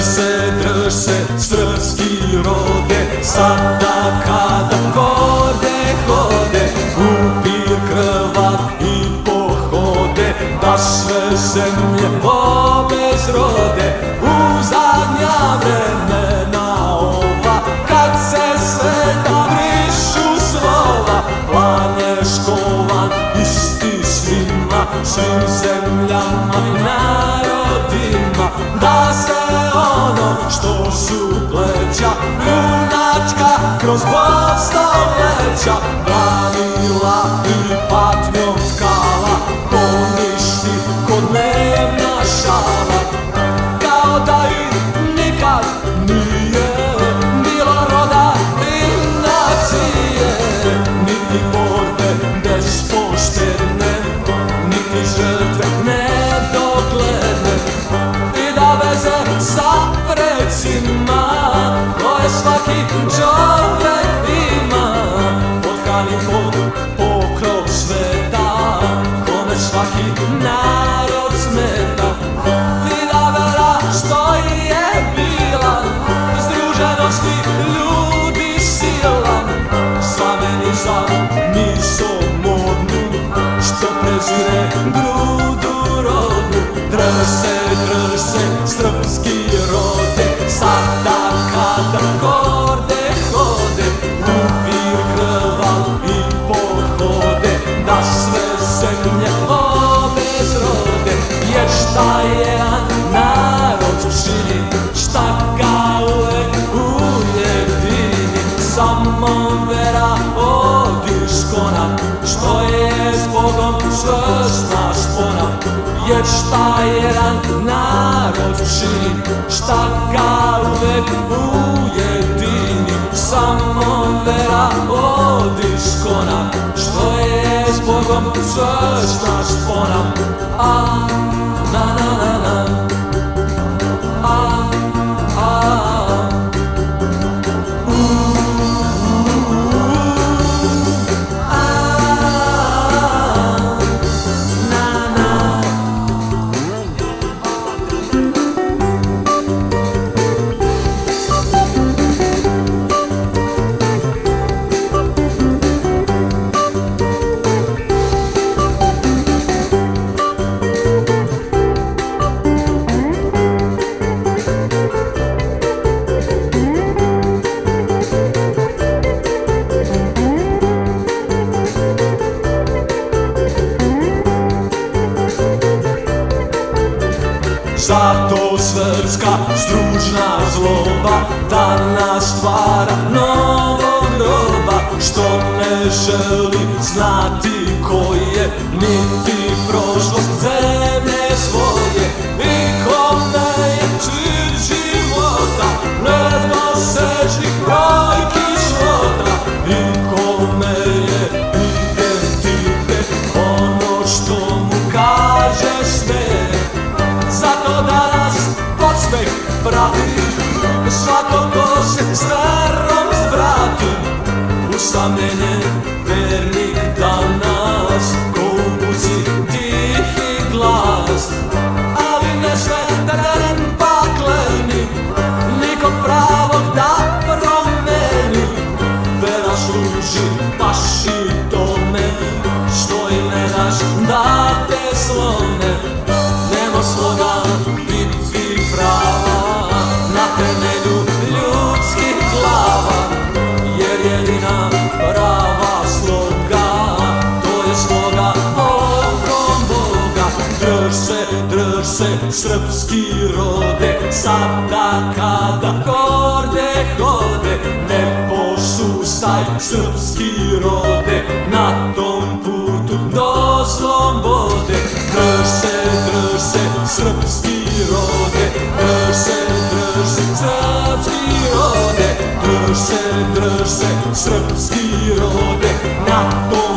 drž se, srpski rode, sada kada hode, u pir krvav i pohode, da sve zemlje obezrode, u zadnja vremena ova, kad se sveta brišu slova, planeš kovan isti svima, svim zemljama i narodima, da se ono što su pleća junačka kroz stoljeća branila i patnjom skala poništi kod dnevna šala, kao da i nikad nije bilo roda i nacije, niti borbe bespoštedne, niti žrtve nedogledne, i da veze sa precima koje svaki čovek ima, potkani pod pokrov sveta kome svaki narod smeta, i da vera što je bila združenosti ljudi sila, slaveni za misao modnu što prezire grudu rodnu. Drž se, srpski rode, sada kada hode, u pir krvav i pohode, da sve zemlje obezrode, jer šta jedan narod čini, šta ga uvek ujedini, samo vera od iskona, što je s Bogom čvrsta spona, jer šta jedan narod čini, šta ga uvek ujedini, samo vera od iskona, što je s Bogom čvrsta spona. A, na, na, na, na. A, zato srpska stručna zloba danas stvara novog roba, što ne želi znati ko je, niti prošlost zemlje svoje, i kome je čin života ledva sečnih brojki švota, i kome je identitet ono što mu kaže sve. Zato danas podsmeh prati svako ko se s verom zvrati, usamljenje vernik danas ko u muci tihi glas, ali ne sve teren pakleni, nikog pravog da promeni, vera služi baš i tome što i ne daš da te slome. Sloga biti prava na temelju ljudskih glava, jer jedina prava sloga to je sloga okom Boga. Drž se, srpski rode, sada kada hode, ne posustaj srpski rode, na tom putu do slobode. Drž se, srpski rode, drž se, srpski rode, drž se, srpski rode, na tom